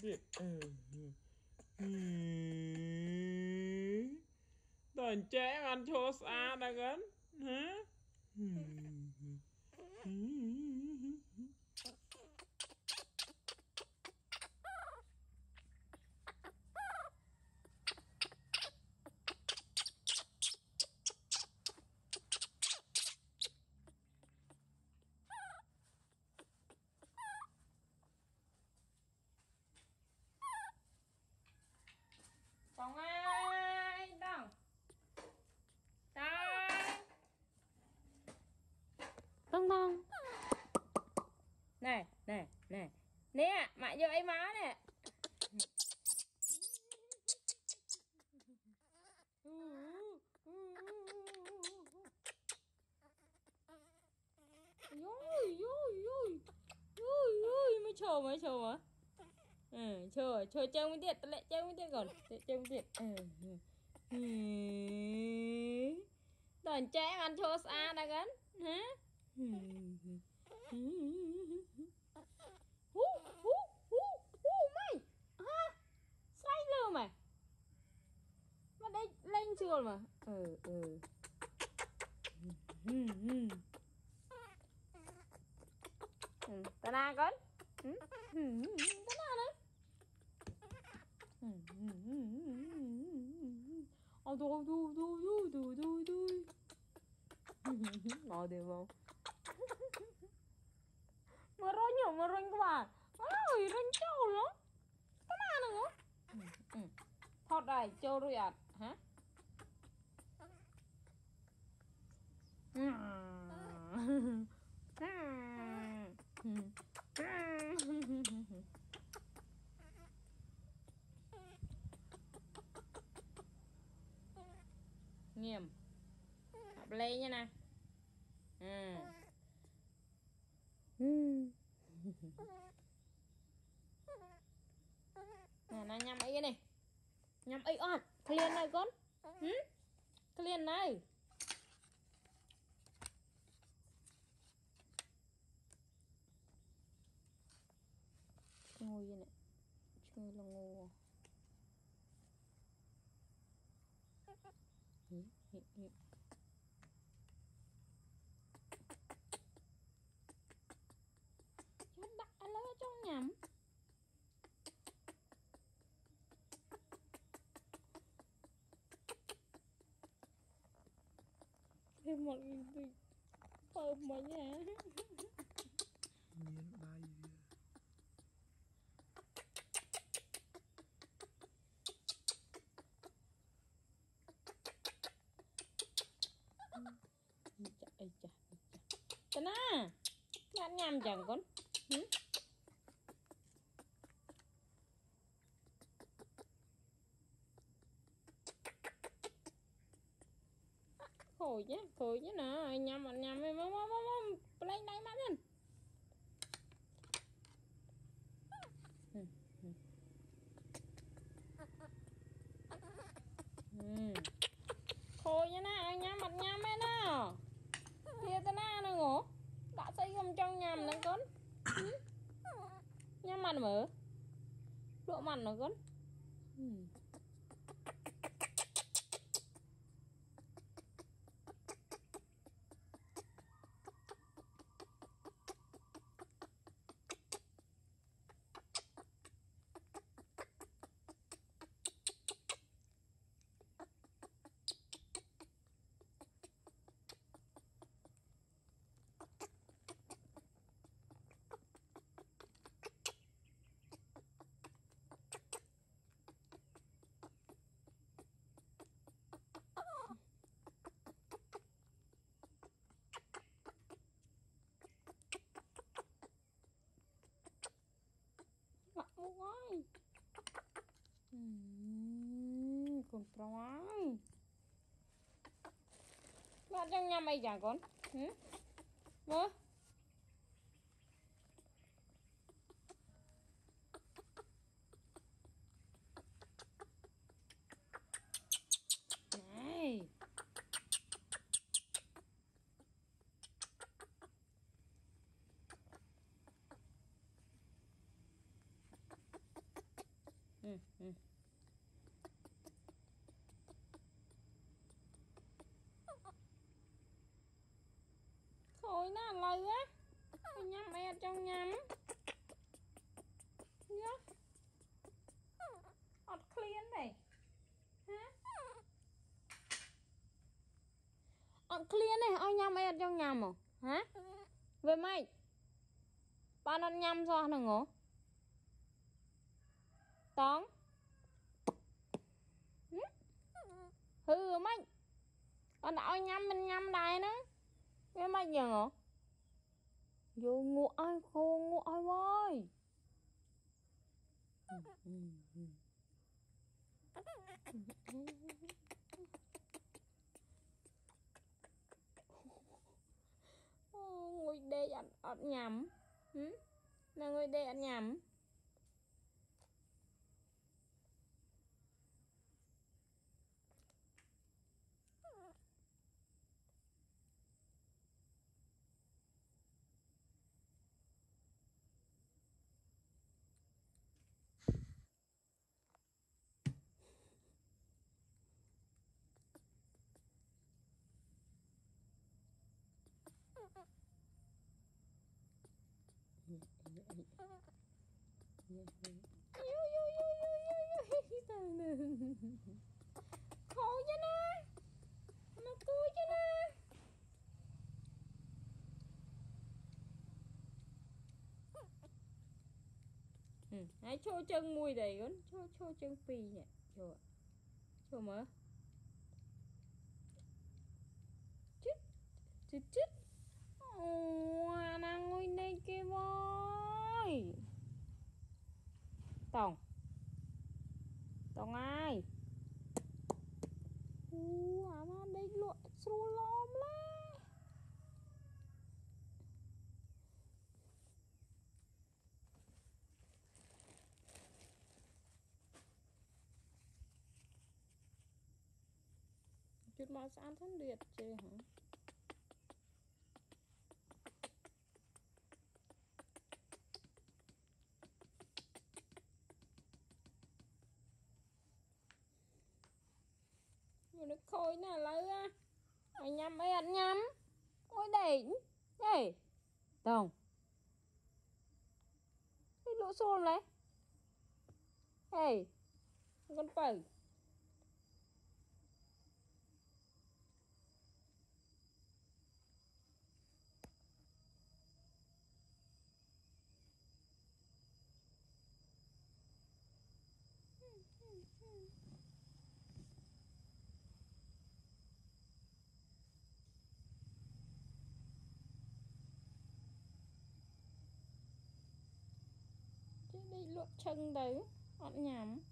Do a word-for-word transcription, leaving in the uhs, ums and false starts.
biết đàn trẻ ăn cho xa đã gần hả Tong ơi, Tong. Tong. Tong Tong. Này, này, này. Nè, mẹ vô ấy má nè. Ui, ui, ui. Ui, ui, mới chờ mới chờ mà. Ừ, chờ, chờ chơi mới tiệt, lại chơi mới tiệt còn, chơi mới tiệt. Ừ. Đàn trẻ ăn cho xa đã gắn, hả? Hú, hú, hú, hú mày, hả? Say lơ mày. Mà đây lên chưa mà. Ừ, ừ. Ừ, ta na con. Ừ, ta na đấy. Ôi đôi đôi đôi đôi đôi đôi đôi. Mau đi mau. Mà rơi nhiều mà rơi quá. Ôi rơi trâu lắm. Cái nào nữa? Thoát đây trâu rồi ạ. Hả? Nghiêm. Học lê nha nè. À. Nè nó nhắm ấy này. Nhắm ấy ọt. Clean này con. Hử? Clean này. Ngồi vậy này. Chơi là ngô. Hử? Hử? Hử? Cho đã lỡ cho nhắm. Thêm một cái phơm mà nha. Miếng bay Chà, chà, chà. Tên à, bạn nhầm chẳng con. Ừ? Khôi chứ, khôi chứ nè, nhầm bạn nhầm em mông mông mông lên đây mắt lên. Ừ. Ừ. Ừ. Khôi chứ nè, nhầm mặt nhầm ấy nè. Kia tên à nè ngủ. Đã xây không trong nhầm nè con. Ừ. Nhầm mặt mở. Lộ mặt nè con. Ừ. Ôi. Ừ, con trai. Bạn trong nhà mày chả con. Ừ? Mơ. Này. ừ, ừ. Thôi nó lời á. Nhắm e trong nhắm. Nhá. Ọt clean này. Hả? Ọt clean này. Ôi nhắm e trong nhắm à? Hả? Về mày. Bạn ăn nhắm sao nè ngủ? Tong. Hư mày. Bạn đã nhắm mình nhắm đài nữa. Về mày giờ ngủ? Vô ngủ ai khô ngủ ai ơi. Ngồi đây ăn ăn nhắm. Ừ? Là ngồi đây ăn nhắm. Khổ chứ nó. Nó cúi chứ nó. Ừ, hãy cho chân mùi đầy con. Cho cho chân pì nhỉ. Cho. Cho mở. Chít. Chít chít. Ồ, nàng ngồi đây kia voi. Tong. Tong ai? Ủa, mà đây lụa xô lom lá. Chút mà sáng thân liệt chứ hả? Mà nó khôi nè lấy á. Mày nhắm ấy ăn nhắm. Ôi đỉnh. Ê. Tong. Cái lỗ xôn này. Ê. Con phẩy. Chứ đi lụa chân đấy. Ăn nhắm.